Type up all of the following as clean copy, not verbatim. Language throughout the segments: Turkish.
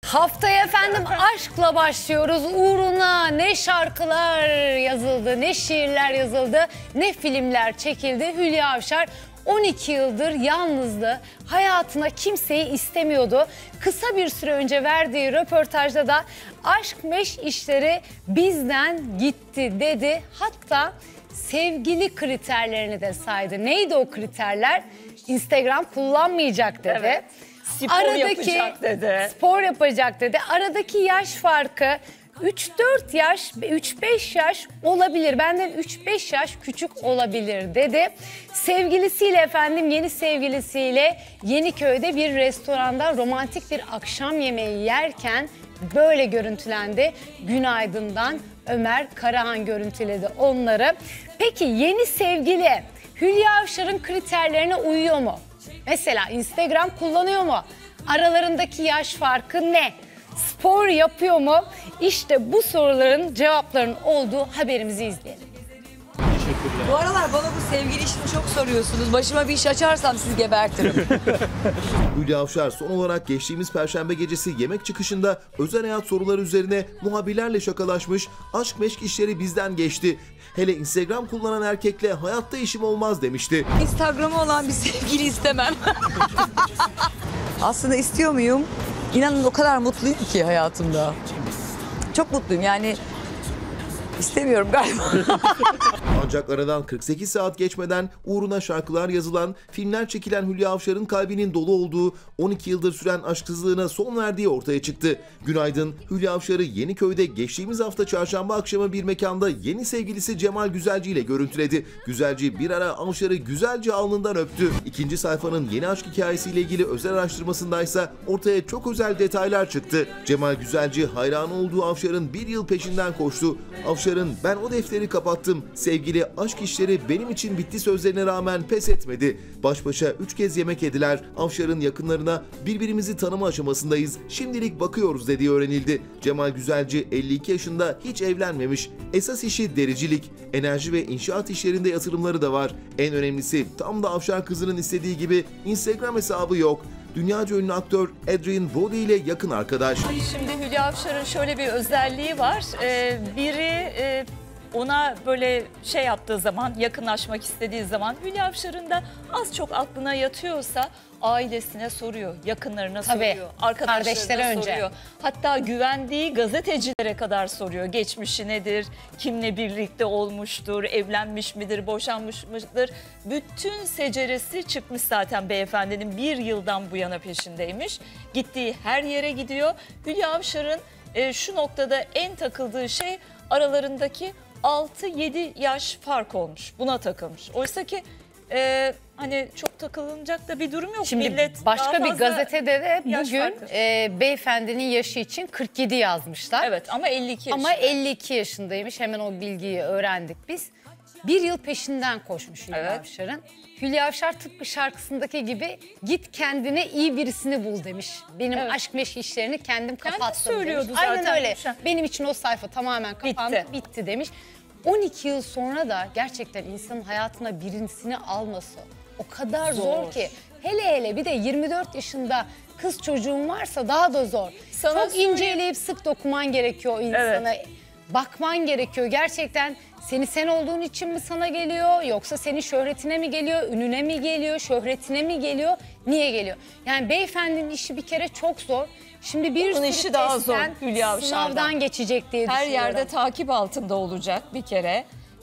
Haftaya efendim aşkla başlıyoruz. Uğruna ne şarkılar yazıldı, ne şiirler yazıldı, ne filmler çekildi. Hülya Avşar 12 yıldır yalnızdı. Hayatına kimseyi istemiyordu. Kısa bir süre önce verdiği röportajda da aşk meşk işleri bizden gitti dedi. Hatta sevgili kriterlerini de saydı. Neydi o kriterler? Instagram kullanmayacak dedi. Evet. Spor yapacak dedi. Spor yapacak dedi. Aradaki yaş farkı 3-4 yaş, 3-5 yaş olabilir. Benden 3-5 yaş küçük olabilir dedi. Sevgilisiyle efendim, yeni sevgilisiyle Yeniköy'de bir restoranda romantik bir akşam yemeği yerken böyle görüntülendi. Günaydın'dan Ömer Karahan görüntüledi onları. Peki yeni sevgili Hülya Avşar'ın kriterlerine uyuyor mu? Mesela Instagram kullanıyor mu? Aralarındaki yaş farkı ne? Spor yapıyor mu? İşte bu soruların cevaplarının olduğu haberimizi izleyelim. Bu aralar bana bu sevgili işini çok soruyorsunuz. Başıma bir iş açarsam sizi gebertirim. Hülya Avşar son olarak geçtiğimiz Perşembe gecesi yemek çıkışında özel hayat soruları üzerine muhabirlerle şakalaşmış, aşk meşk işleri bizden geçti. Hele Instagram kullanan erkekle hayatta işim olmaz demişti. Instagram'ı olan bir sevgili istemem. Aslında istiyor muyum? İnanın o kadar mutluyum ki hayatımda. Çok mutluyum yani. İstemiyorum galiba. Ancak aradan 48 saat geçmeden uğruna şarkılar yazılan, filmler çekilen Hülya Avşar'ın kalbinin dolu olduğu 12 yıldır süren aşksızlığına son verdiği ortaya çıktı. Günaydın, Hülya Avşar'ı Yeniköy'de geçtiğimiz hafta çarşamba akşamı bir mekanda yeni sevgilisi Cemal Güzelci ile görüntüledi. Güzelci bir ara Avşar'ı güzelce alnından öptü. İkinci sayfanın yeni aşk hikayesiyle ilgili özel araştırmasındaysa ortaya çok özel detaylar çıktı. Cemal Güzelci hayranı olduğu Avşar'ın bir yıl peşinden koştu. Avşar'ın "Ben o defteri kapattım, sevgili aşk işleri benim için bitti" sözlerine rağmen pes etmedi. Baş başa 3 kez yemek yediler. Avşar'ın yakınlarına "Birbirimizi tanıma aşamasındayız, şimdilik bakıyoruz" dediği öğrenildi. Cemal Güzelci 52 yaşında, hiç evlenmemiş. Esas işi dericilik, enerji ve inşaat işlerinde yatırımları da var. En önemlisi, tam da Avşar kızının istediği gibi Instagram hesabı yok. Dünyaca ünlü aktör Adrien Brody ile yakın arkadaş. Şimdi Hülya Avşar'ın şöyle bir özelliği var. Biri ona böyle şey yaptığı zaman, yakınlaşmak istediği zaman Hülya Avşar'ın da az çok aklına yatıyorsa ailesine soruyor, yakınlarına soruyor, arkadaşlarına soruyor. Hatta güvendiği gazetecilere kadar soruyor. Geçmişi nedir, kimle birlikte olmuştur, evlenmiş midir, boşanmış mıdır? Bütün seceresi çıkmış zaten beyefendinin, bir yıldan bu yana peşindeymiş. Gittiği her yere gidiyor. Hülya Avşar'ın şu noktada en takıldığı şey aralarındaki 6-7 yaş fark olmuş. Buna takılmış. Oysa ki hani çok takılınacak da bir durum yok. Şimdi millet başka bir gazetede de bugün beyefendinin yaşı için 47 yazmışlar. Evet ama 52 yaşında. Ama 52 yaşındaymış. Hemen o bilgiyi öğrendik biz. Bir yıl peşinden koşmuş Hülya Avşar'ın. Hülya Avşar tıpkı şarkısındaki gibi "Git kendine iyi birisini bul" demiş. Benim aşk meşk işlerini kendim kapattım söylüyordu demiş. zaten. Aynen öyle. Benim için o sayfa tamamen kapandı, bitti demiş. 12 yıl sonra da gerçekten insanın hayatına birisini alması o kadar zor ki. Hele bir de 24 yaşında kız çocuğun varsa daha da zor. Çok inceleyip sık dokuman gerekiyor o insana. Bakman gerekiyor. Gerçekten seni sen olduğun için mi sana geliyor, yoksa senin şöhretine mi geliyor, ününe mi geliyor, şöhretine mi geliyor, niye geliyor? Yani beyefendinin işi bir kere çok zor. Şimdi bir sürü işi daha zor Hülya Avşar'dan. Sınavdan geçecek diye düşünüyorum. Her yerde takip altında olacak bir kere.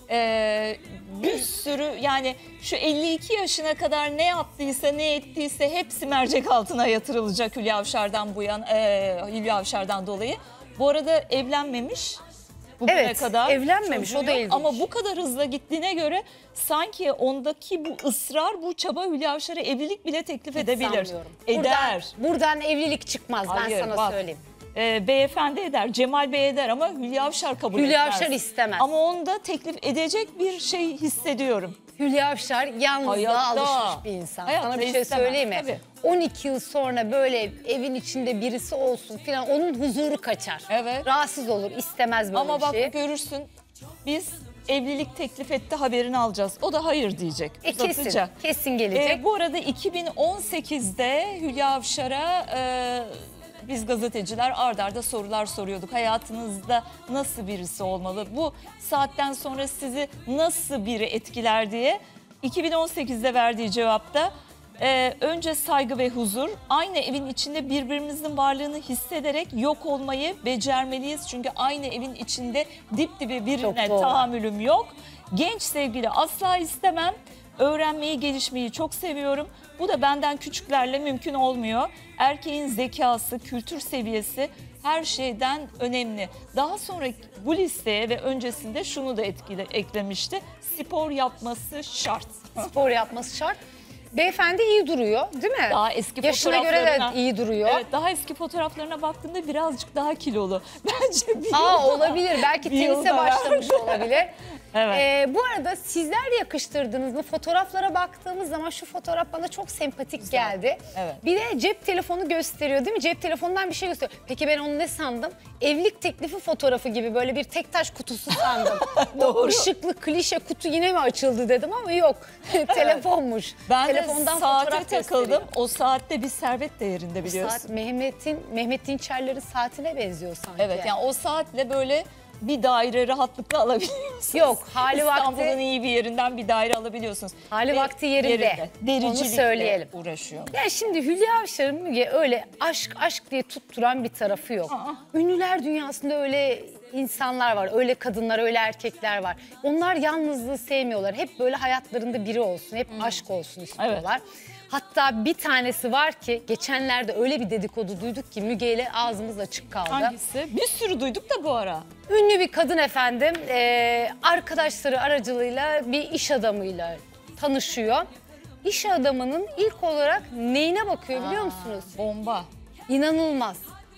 Bir sürü, yani şu 52 yaşına kadar ne yaptıysa, ne ettiyse hepsi mercek altına yatırılacak Hülya Avşar'dan Hülya Avşar'dan dolayı. Bu arada evlenmemiş. Bugüne kadar evlenmemiş, o da ilginç. Ama bu kadar hızla gittiğine göre sanki ondaki bu ısrar, bu çaba Hülya Avşar'a evlilik bile teklif edebilir. Eder. Buradan evlilik çıkmaz. Hayır, ben sana söyleyeyim. Beyefendi eder, Cemal Bey eder ama Hülya Avşar kabul etmez. Hülya Avşar istemez. Ama onda teklif edecek bir şey hissediyorum. Hülya Avşar yalnızlığa alışmış bir insan. Sana bir şey söyleyeyim mi? Tabii. 12 yıl sonra böyle evin içinde birisi olsun falan, onun huzuru kaçar. Rahatsız olur, istemez böyle ama bir şey. Ama bak görürsün, biz evlilik teklif etti, haberini alacağız. O da hayır diyecek. Kesin gelecek. Bu arada 2018'de Hülya Avşar'a biz gazeteciler ard arda sorular soruyorduk. Hayatınızda nasıl birisi olmalı? Bu saatten sonra sizi nasıl biri etkiler diye. 2018'de verdiği cevapta önce saygı ve huzur, aynı evin içinde birbirimizin varlığını hissederek yok olmayı becermeliyiz. Çünkü aynı evin içinde dip dibe birine tahammülüm yok. Genç sevgili asla istemem. Öğrenmeyi, gelişmeyi çok seviyorum. Bu da benden küçüklerle mümkün olmuyor. Erkeğin zekası, kültür seviyesi her şeyden önemli. Daha sonra bu listeye ve öncesinde şunu da eklemişti. Spor yapması şart. Spor yapması şart. Beyefendi iyi duruyor değil mi? Daha eski Yaşına göre de iyi duruyor. Evet, daha eski fotoğraflarına baktığımda birazcık daha kilolu. Bence bir olabilir. Belki bir tenise yılda başlamış olabilir. Evet. Bu arada sizler yakıştırdınız mı? Fotoğraflara baktığımız zaman şu fotoğraf bana çok sempatik geldi. Evet. Bir de cep telefonu gösteriyor değil mi? Cep telefonundan bir şey gösteriyor. Peki ben onu ne sandım? Evlilik teklifi fotoğrafı gibi böyle bir tek taş kutusu sandım. O ışıklı klişe kutu yine mi açıldı dedim ama yok. Telefonmuş. Ben Telefondan de saate fotoğraf takıldım. gösteriyor. O saatte bir servet değerinde biliyorsun. Saat Mehmet Dinçerler'in saatine benziyor sanki. Evet, yani o saatle böyle bir daire rahatlıkla alabiliyorsunuz. Yok, hali vakti- İstanbul'un iyi bir yerinden bir daire alabiliyorsunuz. Hali Ve vakti yerinde. Onu Dericilikle söyleyelim. uğraşıyor. Ya şimdi Hülya Avşar'ın Müge öyle aşk diye tutturan bir tarafı yok. Ünlüler dünyasında öyle insanlar var, öyle kadınlar, öyle erkekler var. Onlar yalnızlığı sevmiyorlar. Hep böyle hayatlarında biri olsun, hep aşk olsun istiyorlar. Hatta bir tanesi var ki geçenlerde öyle bir dedikodu duyduk ki Müge ile ağzımız açık kaldı. Hangisi? Bir sürü duyduk da bu ara. Ünlü bir kadın efendim arkadaşları aracılığıyla bir iş adamıyla tanışıyor. İş adamının ilk olarak neyine bakıyor biliyor musunuz? Bomba. İnanılmaz.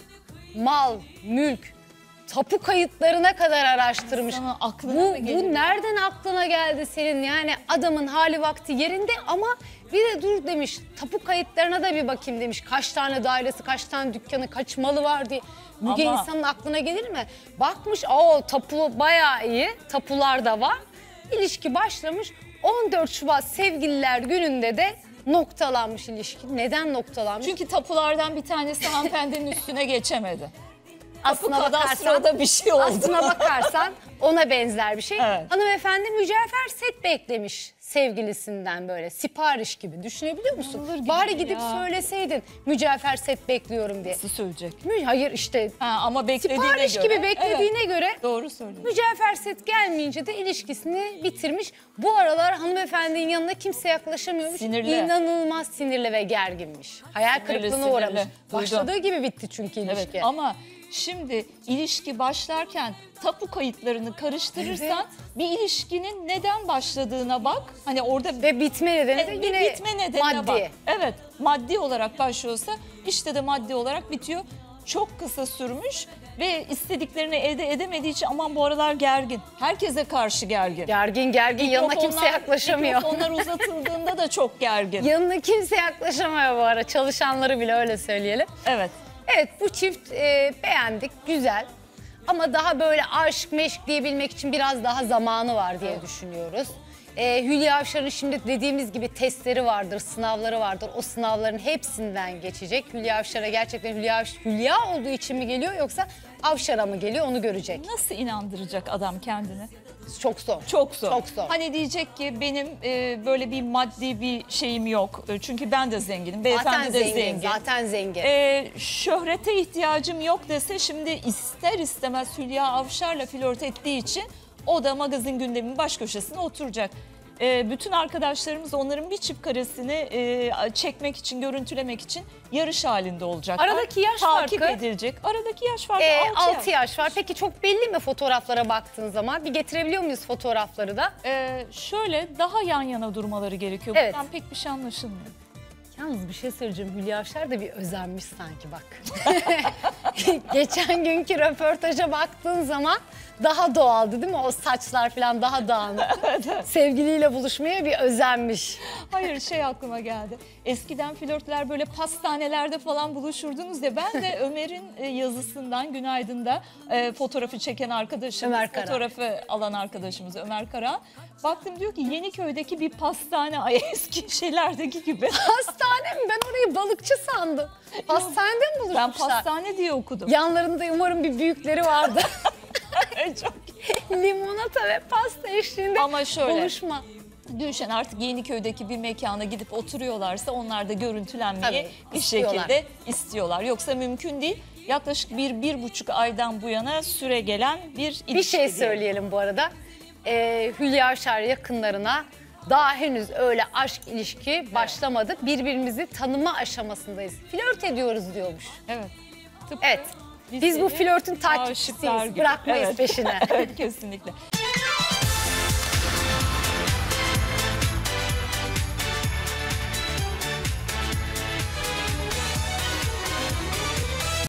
Mal, mülk, tapu kayıtlarına kadar araştırmış. Sana aklına Bu mı geliyor? nereden aklına geldi senin? Yani adamın hali vakti yerinde ama bir de dur demiş. Tapu kayıtlarına da bir bakayım demiş. Kaç tane dairesi, kaç tane dükkanı, kaç malı var diye. Müge Ama- insanın aklına gelir mi? Bakmış, tapu bayağı iyi. Tapular da var. İlişki başlamış. 14 Şubat Sevgililer Günü'nde de noktalanmış ilişki. Neden noktalanmış? Çünkü tapulardan bir tanesi hanımefendinin üstüne geçemedi. Tapu Aslına bakarsan, kadastroda bir şey oldu. aslına bakarsan ona benzer bir şey. Evet. Hanımefendi mücevher set beklemiş sevgilisinden böyle sipariş gibi. Düşünebiliyor musun? Olur gibi Bari gidip ya. söyleseydin mücevher set bekliyorum diye. Nasıl söyleyecek? Hayır işte Ama beklediğine sipariş göre. gibi beklediğine göre Doğru söylüyorsun. mücevher set gelmeyince de ilişkisini bitirmiş. Bu aralar hanımefendinin yanına kimse yaklaşamıyormuş. Sinirli. İnanılmaz sinirli ve gerginmiş. Hayal kırıklığına sinirli. uğramış. Duydum. Başladığı gibi bitti çünkü ilişki. Evet ama şimdi ilişki başlarken tapu kayıtlarını karıştırırsan bir ilişkinin neden başladığına bak. Hani orada Ve bitme nedeni de bir yine bitme nedenine maddi. bak. Evet, maddi olarak başlıyorsa işte de maddi olarak bitiyor. Çok kısa sürmüş ve istediklerini elde edemediği için aman bu aralar gergin. Herkese karşı gergin. Gergin yanına kimse yaklaşamıyor. Mikrofonlar uzatıldığında da çok gergin. Yanına kimse yaklaşamıyor bu ara. Çalışanları bile öyle söyleyelim. Evet. Evet bu çift beğendik, güzel. Ama daha böyle aşk meşk diyebilmek için biraz daha zamanı var diye düşünüyoruz. Hülya Avşar'ın şimdi dediğimiz gibi testleri vardır, sınavları vardır. O sınavların hepsinden geçecek. Hülya Avşar'a gerçekten Hülya olduğu için mi geliyor yoksa Avşar'a mı geliyor onu görecek. Nasıl inandıracak adam kendini? Çok zor. Çok zor. Çok zor. Hani diyecek ki benim böyle bir maddi bir şeyim yok. Çünkü ben de zenginim. Beyefendi Zaten de zengin, zengin. zaten zengin. Şöhrete ihtiyacım yok dese şimdi ister istemez Hülya Avşar'la flört ettiği için o da magazin gündeminin baş köşesine oturacak. Bütün arkadaşlarımız onların bir çift karesini çekmek için, görüntülemek için yarış halinde olacaklar. Aradaki yaş Takip farkı? edilecek. Aradaki yaş farkı 6 yaş var. Peki çok belli mi fotoğraflara baktığın zaman? Bir getirebiliyor muyuz fotoğrafları da? Şöyle daha yan yana durmaları gerekiyor. Evet. Buradan pek bir şey anlaşılmıyor. Yalnız bir şey söyleyeceğim. Hülya Avşar da bir özenmiş sanki bak. Geçen günkü röportaja baktığın zaman daha doğaldı değil mi? O saçlar falan daha dağınık. Sevgiliyle buluşmaya bir özenmiş. Hayır, şey aklıma geldi. Eskiden flörtler böyle pastanelerde falan buluşurdunuz ya. Ben de Ömer'in yazısından Günaydın'da fotoğrafı çeken arkadaşımız, Ömer Kara. fotoğrafı alan arkadaşımız Ömer Kara. Baktım diyor ki Yeniköy'deki bir pastane, ay eski şeylerdeki gibi. Pastane mi? Ben orayı balıkçı sandım. Pastanede mi buluşmuşlar? Ben pastane diye okudum. Yanlarında umarım bir büyükleri vardı. Çok Limonata ve pasta eşliğinde Ama şöyle, buluşma. düşün artık Yeniköy'deki bir mekana gidip oturuyorlarsa onlar da görüntülenmeyi Tabii, bir istiyorlar. şekilde istiyorlar. Yoksa mümkün değil. Yaklaşık 1-1,5 aydan bu yana süre gelen bir ilişki. Bir şey diyelim. söyleyelim bu arada. Hülya Avşar yakınlarına daha henüz öyle aşk ilişki başlamadı. Birbirimizi tanıma aşamasındayız. Flört ediyoruz diyormuş. Evet. Tıpkı Evet. Biz bu liseli flörtün aşıklar takipçisiyiz. gibi. Bırakmayız Evet. peşine. Evet, kesinlikle.